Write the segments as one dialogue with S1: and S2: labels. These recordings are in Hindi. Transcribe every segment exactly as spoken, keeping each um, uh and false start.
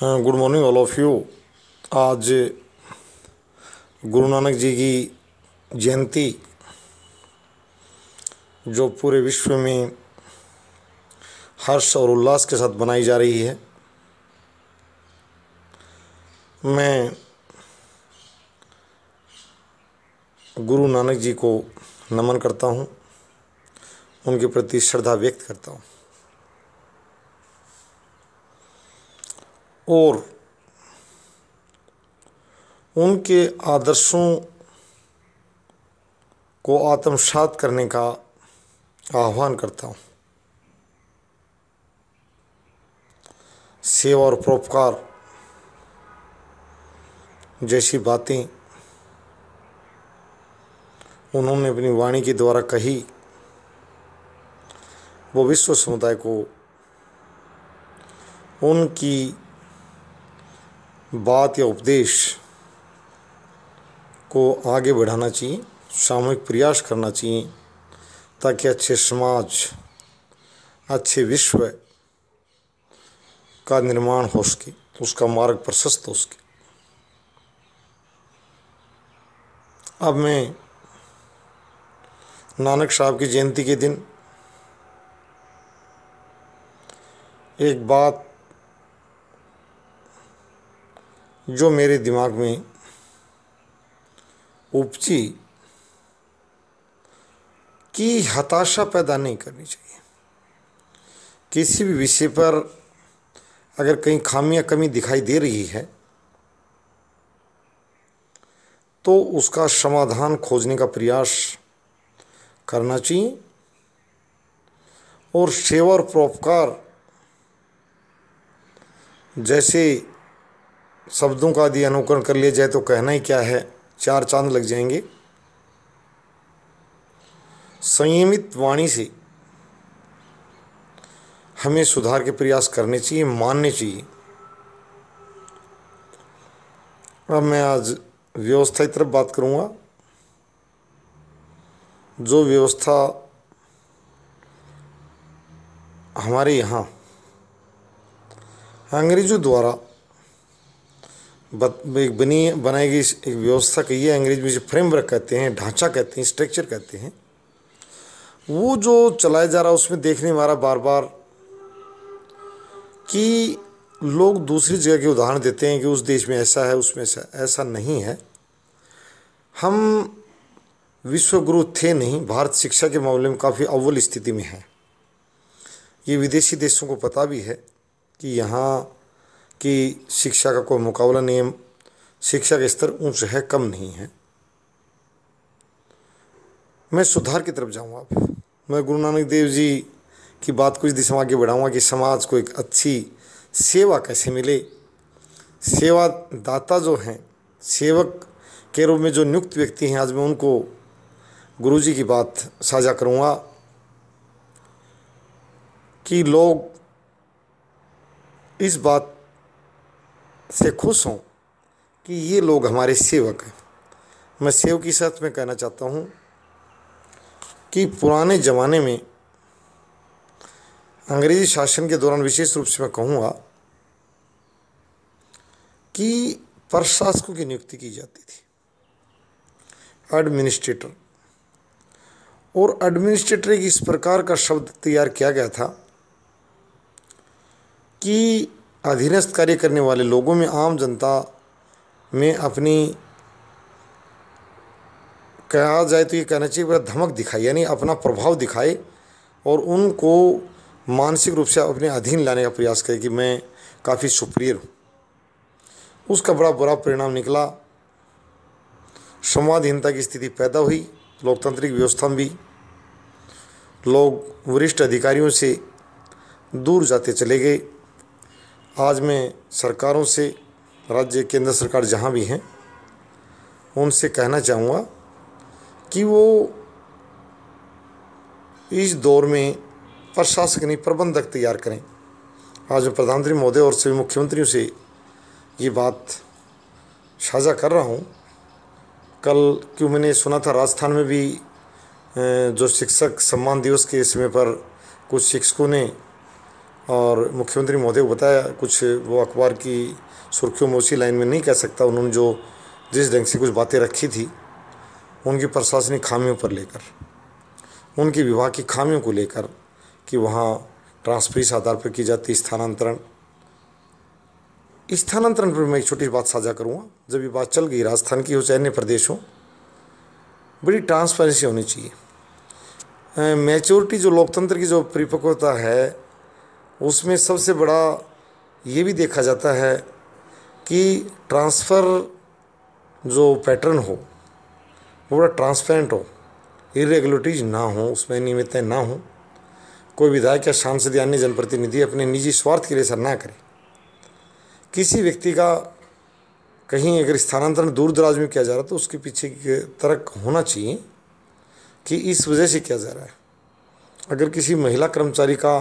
S1: Good morning all of you. आज गुरु नानक जी की जयंती जो पूरे विश्व में हर्ष और उल्लास के साथ मनाई जा रही है, मैं गुरु नानक जी को नमन करता हूँ, उनके प्रति श्रद्धा व्यक्त करता हूँ और उनके आदर्शों को आत्मसात करने का आह्वान करता हूँ। सेवा और परोपकार जैसी बातें उन्होंने अपनी वाणी के द्वारा कही, वो विश्व समुदाय को उनकी बात या उपदेश को आगे बढ़ाना चाहिए, सामूहिक प्रयास करना चाहिए ताकि अच्छे समाज, अच्छे विश्व का निर्माण हो सके, उसका मार्ग प्रशस्त हो सके। अब मैं नानक साहब की जयंती के दिन एक बात जो मेरे दिमाग में उपजी कि हताशा पैदा नहीं करनी चाहिए। किसी भी विषय पर अगर कहीं खामी या कमी दिखाई दे रही है तो उसका समाधान खोजने का प्रयास करना चाहिए और सेवा और परोपकार जैसे शब्दों का यदि अनुकरण कर लिया जाए तो कहना ही क्या है, चार चांद लग जाएंगे। संयमित वाणी से हमें सुधार के प्रयास करने चाहिए, मानने चाहिए। अब मैं आज व्यवस्था की तरफ बात करूंगा। जो व्यवस्था हमारे यहाँ अंग्रेजों द्वारा एक बनी बनाई गई एक व्यवस्था कही है, अंग्रेजी में जो फ्रेमवर्क कहते हैं, ढांचा कहते हैं, स्ट्रक्चर कहते हैं, वो जो चलाया जा रहा है उसमें देखने वाला बार बार कि लोग दूसरी जगह के उदाहरण देते हैं कि उस देश में ऐसा है, उसमें ऐसा ऐसा नहीं है। हम विश्व गुरु थे नहीं, भारत शिक्षा के मामले में काफ़ी अव्वल स्थिति में है। ये विदेशी देशों को पता भी है कि यहाँ की शिक्षा का कोई मुकाबला नहीं है, शिक्षा का स्तर ऊंच है, कम नहीं है। मैं सुधार की तरफ जाऊंगा। अब मैं गुरु नानक देव जी की बात कुछ दिशा आगे बढ़ाऊंगा कि समाज को एक अच्छी सेवा कैसे मिले। सेवा दाता जो हैं, सेवक के रूप में जो नियुक्त व्यक्ति हैं, आज मैं उनको गुरु जी की बात साझा करूंगा कि लोग इस बात से खुश हों कि ये लोग हमारे सेवक हैं। मैं सेवक की साथ में कहना चाहता हूँ कि पुराने ज़माने में अंग्रेजी शासन के दौरान विशेष रूप से मैं कहूँगा कि प्रशासकों की नियुक्ति की जाती थी, एडमिनिस्ट्रेटर। और एडमिनिस्ट्रेटर एक इस प्रकार का शब्द तैयार किया गया था कि अधीनस्थ कार्य करने वाले लोगों में, आम जनता में अपनी, कहा जाए तो ये कहना चाहिए पूरा धमक दिखाए, यानी अपना प्रभाव दिखाए और उनको मानसिक रूप से अपने अधीन लाने का प्रयास करे कि मैं काफ़ी सुपीरियर हूँ। उसका बड़ा बुरा परिणाम निकला, संवादहीनता की स्थिति पैदा हुई, लोकतांत्रिक व्यवस्था में भी लोग वरिष्ठ अधिकारियों से दूर जाते चले गए। आज मैं सरकारों से, राज्य केंद्र सरकार जहाँ भी हैं, उनसे कहना चाहूँगा कि वो इस दौर में प्रशासक नहीं, प्रबंधक तैयार करें। आज मैं प्रधानमंत्री महोदय और सभी मुख्यमंत्रियों से ये बात साझा कर रहा हूँ। कल क्यों मैंने सुना था राजस्थान में भी जो शिक्षक सम्मान दिवस के समय पर कुछ शिक्षकों ने और मुख्यमंत्री महोदय को बताया कुछ, वो अखबार की सुर्खियों में उसी लाइन में नहीं कह सकता, उन्होंने जो जिस ढंग से कुछ बातें रखी थी उनकी प्रशासनिक खामियों पर लेकर, उनके विभाग की खामियों को लेकर कि वहाँ ट्रांसफर इस आधार पर की जाती स्थानांतरण स्थानांतरण पर मैं एक छोटी बात साझा करूँगा। जब ये बात चल गई राजस्थान की हो चाहे अन्य प्रदेश हो, बड़ी ट्रांसपेरेंसी होनी चाहिए। मैच्योरिटी जो लोकतंत्र की जो परिपक्वता है उसमें सबसे बड़ा ये भी देखा जाता है कि ट्रांसफ़र जो पैटर्न हो वो बड़ा ट्रांसपेरेंट हो, इरेगुलरिटीज ना हो, उसमें नियमितताएं ना हो, कोई विधायक या सांसद या अन्य जनप्रतिनिधि अपने निजी स्वार्थ के लिए ऐसा ना करे। किसी व्यक्ति का कहीं अगर स्थानांतरण दूर दराज में किया जा रहा है तो उसके पीछे तर्क होना चाहिए कि इस वजह से किया जा रहा है। अगर किसी महिला कर्मचारी का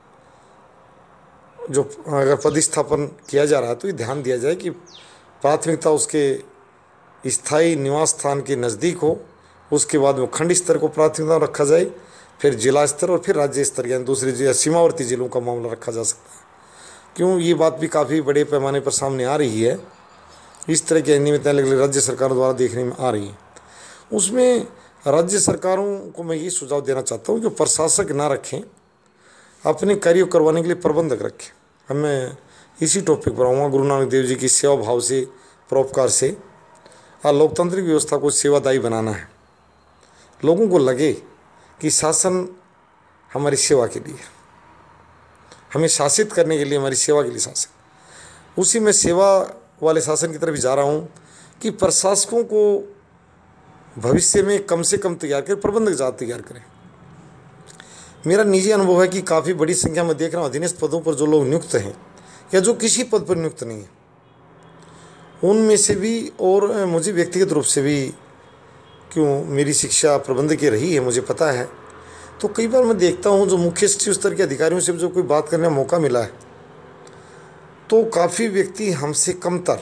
S1: जो अगर पदस्थापन किया जा रहा है तो ये ध्यान दिया जाए कि प्राथमिकता उसके स्थायी निवास स्थान के नज़दीक हो, उसके बाद में खंड स्तर को प्राथमिकता रखा जाए, फिर जिला स्तर और फिर राज्य स्तर यानी दूसरे सीमावर्ती जिलों का मामला रखा जा सकता है। क्यों ये बात भी काफ़ी बड़े पैमाने पर सामने आ रही है, इस तरह की अनियमितताएं लगभग राज्य सरकारों द्वारा देखने में आ रही हैं। उसमें राज्य सरकारों को मैं ये सुझाव देना चाहता हूँ कि प्रशासक ना रखें, अपने कार्य करवाने के लिए प्रबंधक रखें। अब मैं इसी टॉपिक पर आऊँगा। गुरु नानक देव जी की सेवा भाव से, परोपकार से और लोकतांत्रिक व्यवस्था को सेवादायी बनाना है। लोगों को लगे कि शासन हमारी सेवा के लिए, हमें शासित करने के लिए, हमारी सेवा के लिए शासन। उसी में सेवा वाले शासन की तरफ जा रहा हूँ कि प्रशासकों को भविष्य में कम से कम तैयार करें, प्रबंधक ज़्यादा तैयार करें। मेरा निजी अनुभव है कि काफ़ी बड़ी संख्या में देख रहा हूँ अधीनस्थ पदों पर जो लोग नियुक्त हैं या जो किसी पद पर नियुक्त नहीं है, उनमें से भी और मुझे व्यक्तिगत रूप से भी, क्यों मेरी शिक्षा प्रबंधकीय रही है, मुझे पता है, तो कई बार मैं देखता हूँ जो मुख्य सचिव स्तर के अधिकारियों से जो कोई बात करने का मौका मिला है तो काफ़ी व्यक्ति हमसे कमतर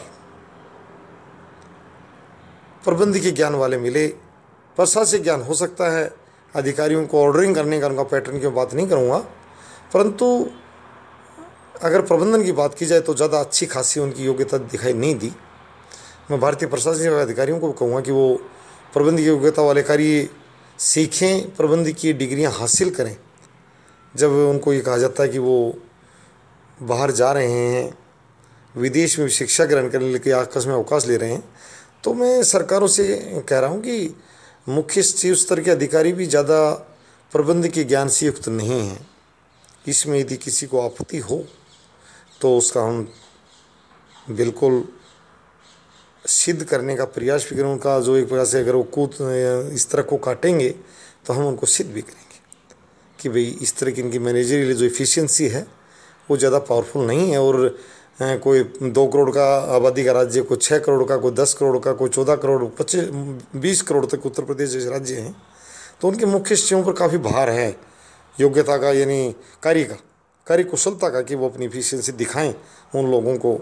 S1: प्रबंधकीय ज्ञान वाले मिले। प्रशासनिक ज्ञान हो सकता है, अधिकारियों को ऑर्डरिंग करने का उनका पैटर्न की बात नहीं करूँगा, परंतु अगर प्रबंधन की बात की जाए तो ज़्यादा अच्छी खासी उनकी योग्यता दिखाई नहीं दी। मैं भारतीय प्रशासनिक अधिकारियों को कहूँगा कि वो प्रबंधकीय योग्यता वाले कार्य सीखें, प्रबंधकीय डिग्रियां हासिल करें। जब उनको ये कहा जाता है कि वो बाहर जा रहे हैं, विदेश में शिक्षा ग्रहण करने के आकस्मिक में अवकाश ले रहे हैं, तो मैं सरकारों से कह रहा हूँ कि मुख्य सचिव स्तर के अधिकारी भी ज़्यादा प्रबंधकीय ज्ञान से युक्त नहीं हैं। इसमें यदि किसी को आपत्ति हो तो उसका हम बिल्कुल सिद्ध करने का प्रयास भी करें। उनका जो एक प्रकार से अगर वो कूद इस तरह को काटेंगे तो हम उनको सिद्ध भी करेंगे कि भाई इस तरह की इनकी मैनेजरियल जो एफिशिएंसी है वो ज़्यादा पावरफुल नहीं है। और कोई दो करोड़ का आबादी का राज्य, कोई छः करोड़ का, कोई दस करोड़ का, कोई चौदह करोड़, पच्चीस बीस करोड़ तक उत्तर प्रदेश जैसे राज्य हैं, तो उनके मुख्य सचिवों पर काफ़ी भार है योग्यता का, यानी कार्य का, कार्य कुशलता का, कि वो अपनी एफिशिएंसी दिखाएं, उन लोगों को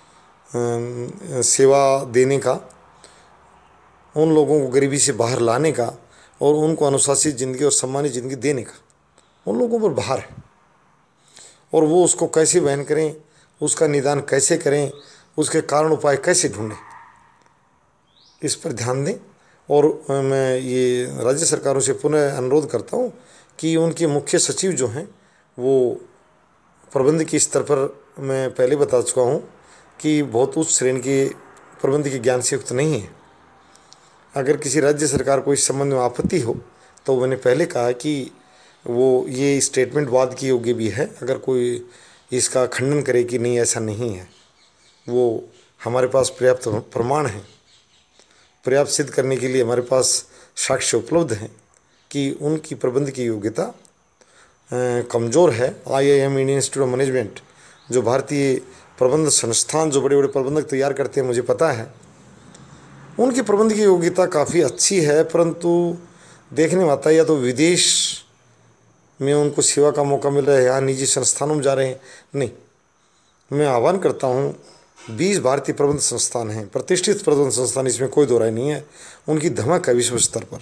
S1: सेवा देने का, उन लोगों को गरीबी से बाहर लाने का और उनको अनुशासित ज़िंदगी और सम्मानित ज़िंदगी देने का, उन लोगों पर भार है। और वो उसको कैसे वहन करें, उसका निदान कैसे करें, उसके कारण उपाय कैसे ढूंढें, इस पर ध्यान दें। और मैं ये राज्य सरकारों से पुनः अनुरोध करता हूँ कि उनके मुख्य सचिव जो हैं वो प्रबंधकीय स्तर पर, मैं पहले बता चुका हूँ कि बहुत उच्च श्रेणी के प्रबंधकीय ज्ञान से युक्त नहीं है। अगर किसी राज्य सरकार को इस संबंध में आपत्ति हो तो मैंने पहले कहा कि वो ये स्टेटमेंट वाद के योग्य भी है। अगर कोई इसका खंडन करे कि नहीं ऐसा नहीं है, वो हमारे पास पर्याप्त प्रमाण हैं, पर्याप्त सिद्ध करने के लिए हमारे पास साक्ष्य उपलब्ध हैं कि उनकी प्रबंधकीय योग्यता कमज़ोर है। I I M, Indian Institute of Management, जो भारतीय प्रबंध संस्थान जो बड़े बड़े प्रबंधक तैयार करते हैं, मुझे पता है उनकी प्रबंधकीय योग्यता काफ़ी अच्छी है, परंतु देखने में आता है या तो विदेश में उनको सेवा का मौका मिल रहा है, यहाँ निजी संस्थानों में जा रहे हैं। नहीं, मैं आह्वान करता हूँ, बीस भारतीय प्रबंध संस्थान हैं, प्रतिष्ठित प्रबंध संस्थान, इसमें कोई दो राय नहीं है। उनकी धमक है विश्व स्तर पर,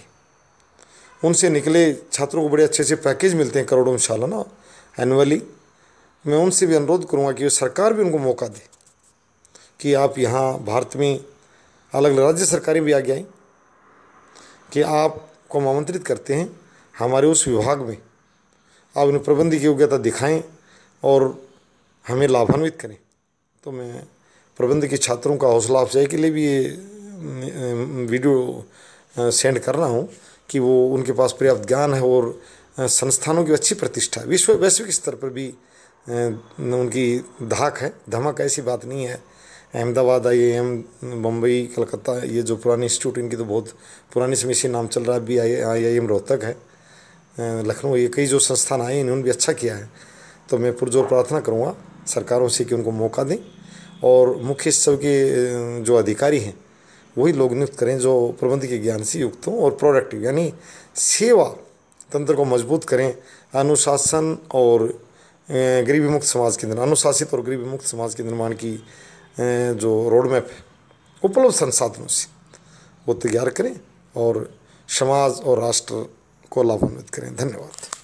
S1: उनसे निकले छात्रों को बड़े अच्छे अच्छे पैकेज मिलते हैं, करोड़ों में सालाना एनुअली। मैं उनसे भी अनुरोध करूँगा कि सरकार भी उनको मौका दे कि आप यहाँ भारत में अलग अलग राज्य सरकारें भी आगे आएँ कि आपको हम आमंत्रित करते हैं हमारे उस विभाग में, आप उन्हें प्रबंधकीय योग्यता दिखाएं और हमें लाभान्वित करें। तो मैं प्रबंधकीय छात्रों का हौसला अफजाई के लिए भी ये वीडियो सेंड कर रहा हूँ कि वो उनके पास पर्याप्त ज्ञान है और संस्थानों की अच्छी प्रतिष्ठा है, विश्व वैश्विक स्तर पर भी उनकी धाक है, धमक। ऐसी बात नहीं है। Ahmedabad, I I M, Bombay, Calcutta, ये जो पुराने इंस्टीट्यूट इनकी तो बहुत पुरानी समय से नाम चल रहा है। अभी आई आई एम रोहतक है, लखनऊ, ये कई जो संस्थान आए इन्होंने भी अच्छा किया है। तो मैं पुरजोर प्रार्थना करूँगा सरकारों से कि उनको मौका दें और मुख्य सचिव के जो अधिकारी हैं वही लोग नियुक्त करें जो प्रबंधकीय ज्ञान से युक्त हों और प्रोडक्टिव यानी सेवा तंत्र को मजबूत करें। अनुशासन और गरीबी मुक्त समाज के निर्माण, अनुशासित और गरीबी मुक्त समाज के निर्माण की जो रोड मैप है उपलब्ध संसाधनों से वो तैयार करें और समाज और राष्ट्र को लाभान्वित करें। धन्यवाद।